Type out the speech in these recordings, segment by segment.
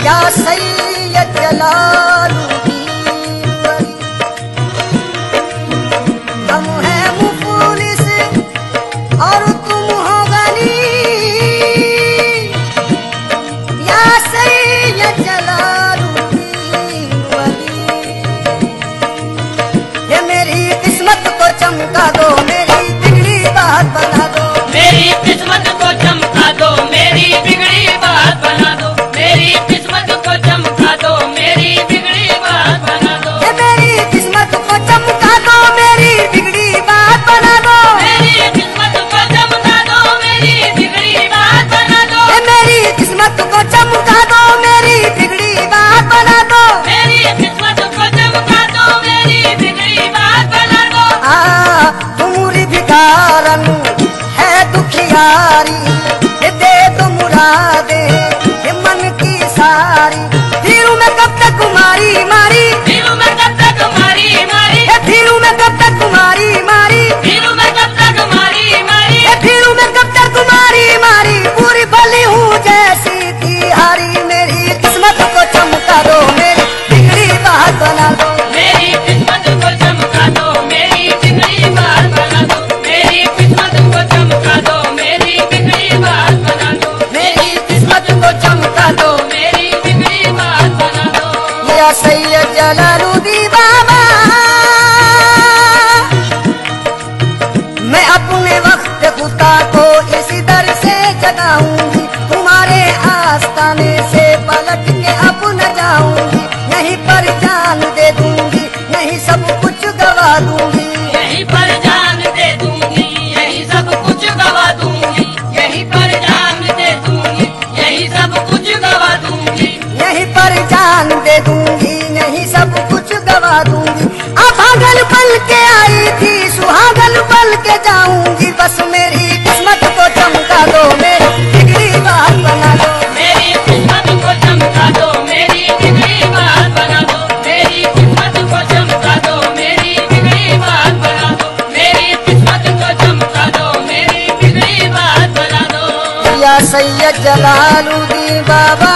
या सैयद जलालुद्दीन वली, हम हैं मुफलिस और तुम हो गनी, या सैयद जलालुद्दीन वली। ये मेरी किस्मत को चमका दो, मेरी बिगड़ी बात बना दो, मेरी किस्मत को चमका दो, मेरी बिगड़ी बात बना दो, मेरी किस्मत को चमका दो, मेरी बिगड़ी बात बना दो। ये मेरी किस्मत को चमका दो, मेरी बिगड़ी बात बना दो, मेरी किस्मत को चमका दो, मेरी बिगड़ी बात बना दो, ये मेरी किस्मत को चमका दो, मेरी बिगड़ी बात बना दो, मेरी किस्मत को चमका दो, मेरी बिगड़ी बात बना दो। तुम्हारी भिखारन है दुखियारी, ये दे दो मुरादे ये मन की सारी। फिरू में कब तक कुमारी मारी, फिरू में कब तक मारी मारी, फिरू में कब तक कुमारी मारी, फिरू में कब तक मारी मारी, फिरू में कब तक कुमारी मारी। पूरी भली हूँ जैसी थी हारी, मेरी किस्मत को चमका दो, मेरी बिगड़ी बात बना दो, मेरी किस्मत को चमका दो, मेरी बिगड़ी बात बना दो, मेरी किस्मत को चमका दो, मेरी बिगड़ी बात बना दो, मेरी किस्मत को चमका दो। मेरी बिगड़ी बात बना दो। या सैयद जलालुद्दीन बाबा, मैं अपने वक्त खुदा को इसी दर से जगाऊंगी, तुम्हारे आस्ताने से पलट के अब न जाऊंगी। यहीं पर जान दे दूंगी, यहीं सब कुछ गवा दूंगी, यहीं पर जान दे दूंगी, यहीं सब कुछ गवा दूंगी, यहीं पर जान दे दूंगी, यहीं सब कुछ गवा दूंगी। यहीं पर जान दे दूंगी, यहीं सब कुछ गवा दूंगी। अभागल पल के आई थी, सुहागल पल के जाऊंगी, बस मेरी किस्मत को चमका दो, मेरी बिगड़ी बात बना दो, मेरी किस्मत को चमका दो, मेरी बिगड़ी बात बना दो, मेरी किस्मत को चमका दो, मेरी बिगड़ी बात बना दो, मेरी किस्मत को चमका दो, मेरी बिगड़ी बात बना दो। या सैयद जलालुद्दीन बाबा,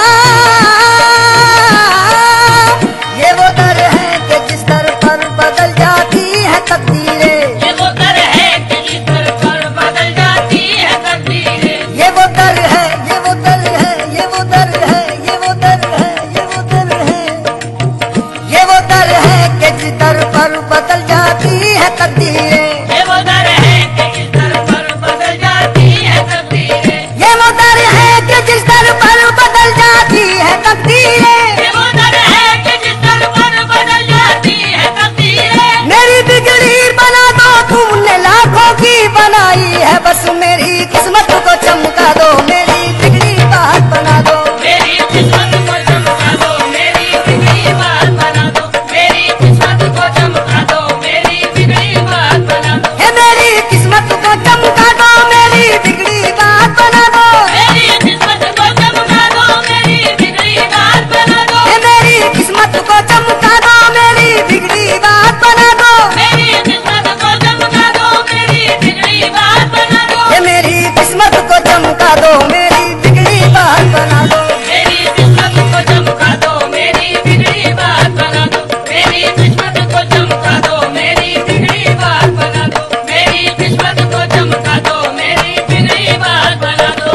ये वो दर है कि जिस दर पर बदल जाती है तकदीरें, ये वो दर है कि जिस दर पर बदल जाती है तकदीरें, ये वो दर है, ये वो दर है, ये वो दर है, ये वो दर है, ये वो दर है, ये वो दर है कि जिस दर पर बदल जाती है तकदीरें, ये वो दर है कि जिस दर पर बदल जाती है तकदीरें, ये वो दर है कि जिस दर पर बदल जाती है तकदीरें। ये वो दर है कि जिस दर पर बदल जाती है तकदीरें। मेरी बिगड़ी बना दो, तुमने लाखों की बनाई है, बस मेरी किस्मत को चमका दो, मेरी बिगड़ी बात बना दो, मेरी किस्मत को चमका दो, मेरी बिगड़ी बात बना दो, मेरी किस्मत को चमका दो, मेरी बिगड़ी बात बना दो, हे मेरी किस्मत को चमका दो, मेरी बिगड़ी बात बना दो, मेरी किस्मत को चमका दो, मेरी बिगड़ी बात बना दो, हे मेरी किस्मत को चमका दो, मेरी बिगड़ी बात बना दो, मेरी किस्मत को चमका दो, मेरी बिगड़ी बात बना दो, हे मेरी किस्मत को चमका दो, मेरी बिगड़ी बात बना दो, मेरी किस्मत को चमका दो, मेरी बिगड़ी बात बना दो, मेरी किस्मत को चमका दो, मेरी बिगड़ी बात बना दो, मेरी किस्मत को चमका दो, मेरी बिगड़ी बात बना दो।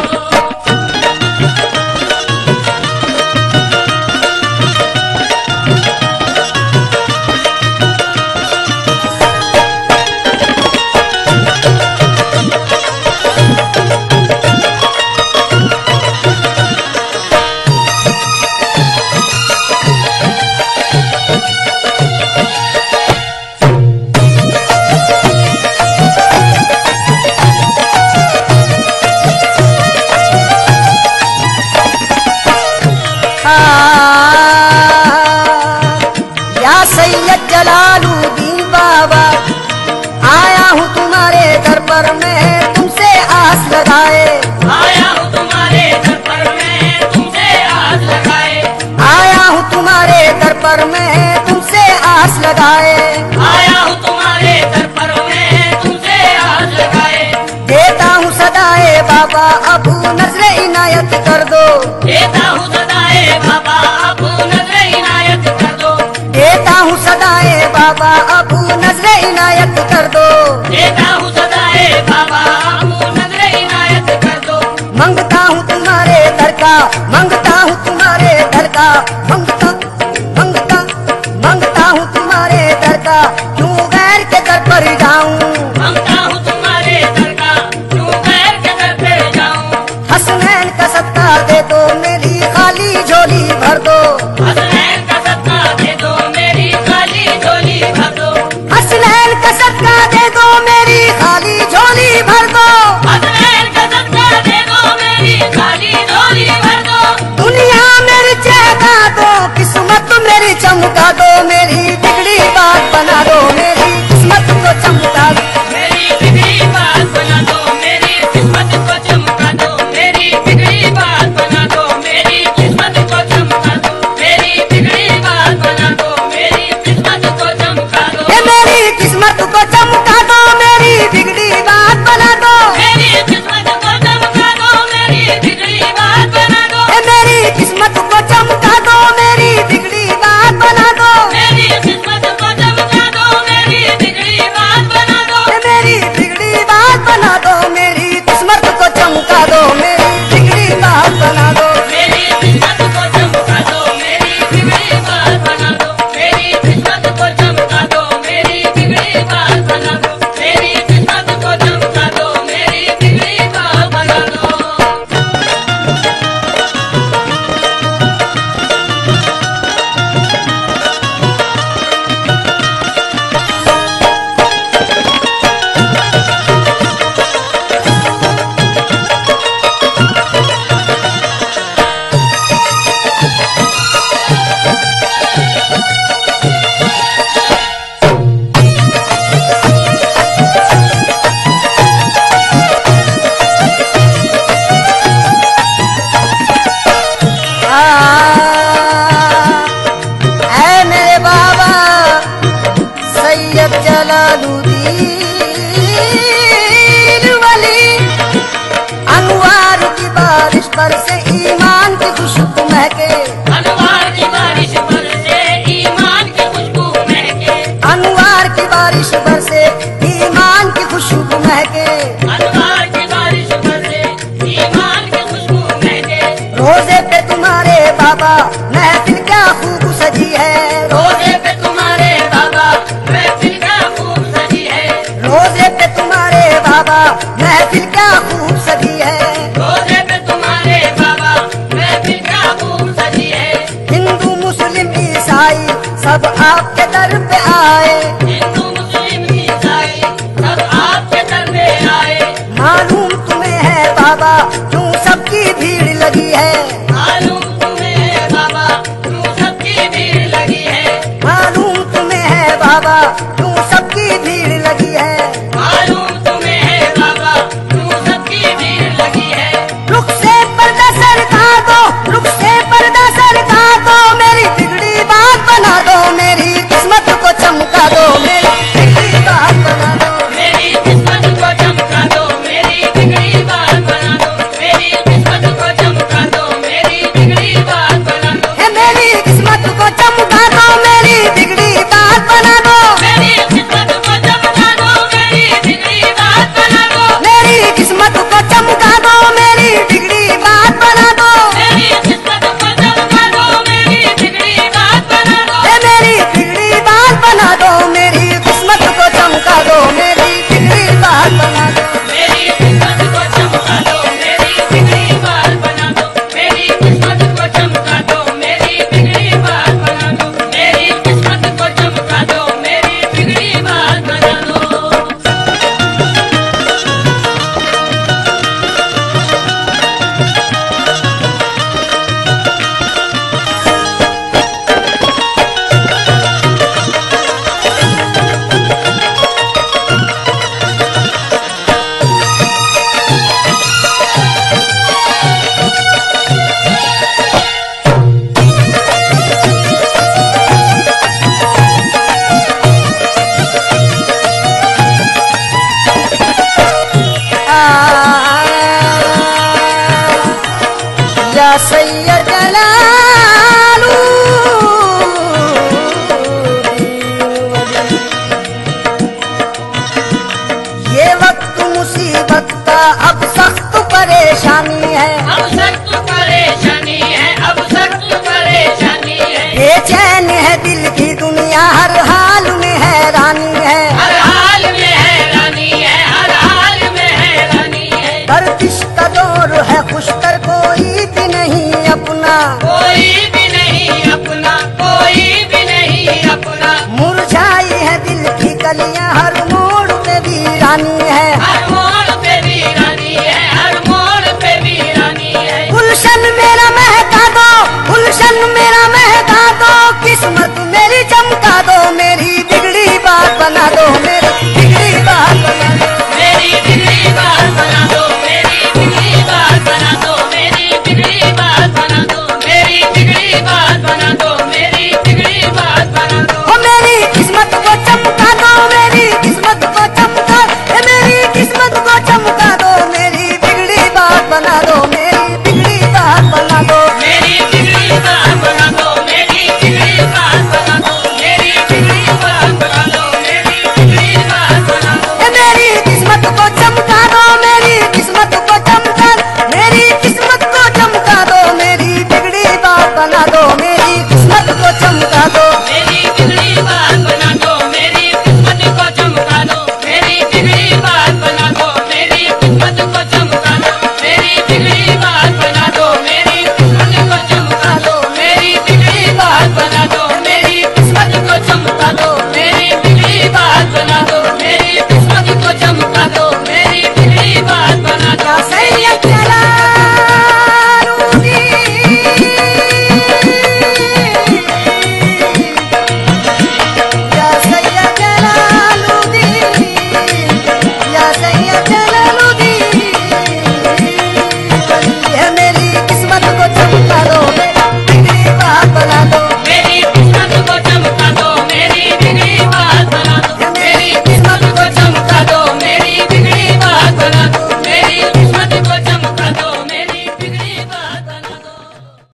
या सैयद जलालुद्दीन बाबा, आया हूँ तुम्हारे दर पर मैं तुमसे आस लगाए, आया हूँ तुम्हारे दर पर मैं तुमसे आस लगाए, आया हूँ तुम्हारे दर पर मैं तुमसे आस लगाए, आया हूँ तुम्हारे दर पर मैं तुमसे आस लगाए, देता हूँ सदाए बाबा अब नजर इनायत कर दो, देता हूँ सदाए बाबा बाबा अब नजरे इनायत कर दो। देता हूँ सदाए बाबा अब नजरे इनायत कर दो। मांगता हूँ तुम्हारे दर का, मांगता हूँ तुम्हारे दर का, मांगता हूँ तुम्हारे दर का, क्यों गैर के दर पर जाऊं। मांगता हूँ तुम्हारे दर का, क्यों गैर के दर पे जाऊं। हसनैन का सदका दे दो, मेरी खाली झोली भर दो। हसनैन का सदका दे दो, मेरी खाली झोली भर दो। हसनैन का सदका दे दो, मेरी खाली झोली भर दो। हसनैन का सदका दे दो, मेरी खाली झोली भर दो। दुनिया मेरी चहका दो, किस्मत मेरी चमका दो, मेरी बिगड़ी बात बना दो, मेरी किस्मत को चमका दो। मेरी बिगड़ी बात बना दो, मेरी किस्मत को चमका दो। मेरी बिगड़ी बात बना दो, मेरी किस्मत को चमका दो। मेरी बिगड़ी बात बना दो, मेरी किस्मत को चमका दो। ये मेरी किस्मत को चमका दो, मेरी बिगड़ी बात बना दो। मेरी किस्मत को चमका दो, मेरी बिगड़ी बात बना दो। ये मेरी किस्मत को चमका दो, मेरी बिगड़ी बात बना दो। मेरी किस्मत को चमका दो, मेरी बिगड़ी बात बना दो। ये मेरी बिगड़ी बात बना दो, मेरी किस्मत को चमका दो, मेरी बिगड़ी बात बना दो। मेरी किस्मत को चमका दो, मेरी बिगड़ी बात बना दो। मेरी किस्मत को चमका दो, मेरी बिगड़ी बात बना दो। मेरी किस्मत को चमका दो, मेरी बिगड़ी बात बना दो। ऐ मेरे बाबा सैयद जलालुद्दीन वली, अनवार की बारिश पर से ईमान की खुशबू महके। अनवार की बारिश पर से ईमान की खुशबू महके। अनवार की बारिश पर से ईमान की खुशबू महके। अनवार की बारिश पर से ईमान की खुशबू महके। रोजे पे तुम्हारे बाबा महफिल क्या खूब सजी है। रोजे पे तुम्हारे बाबा महफिल क्या खूब सजी है। रोजे पे तुम्हारे बाबा महफिल क्या खूब सजी है। रोजे पे तुम्हारे बाबा महफिल क्या खूब सजी है। हिंदू मुस्लिम ईसाई सब आपके दर पे आए। हिंदू मुस्लिम ईसाई सब आपके दर पे आए। मालूम तुम्हें है बाबा क्यों सबकी भीड़ लगी है। मालूम तुम्हें है बाबा क्यों सबकी भीड़ लगी है। मालूम तुम्हें है बाबा क्यों सबकी भीड़ लगी है। मालूम तुम्हें है बाबा क्यों सबकी भीड़ लगी है। रुख से पर्दा सरका दो, रुख से पर्दा सरका दो, मेरी बिगड़ी बात बना दो, मेरी किस्मत को चमका दो, मेरी बिगड़ी बात बना दो। मेरी किस्मत को चमका दो, मेरी बिगड़ी बात बना दो। मेरी किस्मत को चमका दो, मेरी बिगड़ी बात बना दो। हे मेरी किस्मत को चमका दो, मेरी बिगड़ी बात बना दो। मेरी किस्मत को चमका दो, मेरी बिगड़ी बात बना दो। मेरी किस्मत को चमका दो, मेरी बिगड़ी बात बना दो। मेरी किस्मत को चमका दो, मेरी बिगड़ी बात बना दो। हे मेरी बिगड़ी बात बना दो, मेरी किस्मत को चमका दो, मेरी बिगड़ी बात बना दो। मेरी किस्मत को चमका दो, मेरी बिगड़ी बात बना दो। मेरी किस्मत को चमका दो, मेरी बिगड़ी बात बना दो। मेरी किस्मत को चमका दो, मेरी बिगड़ी बात बना दो। या सैयद जलालुद्दीन वली। रानी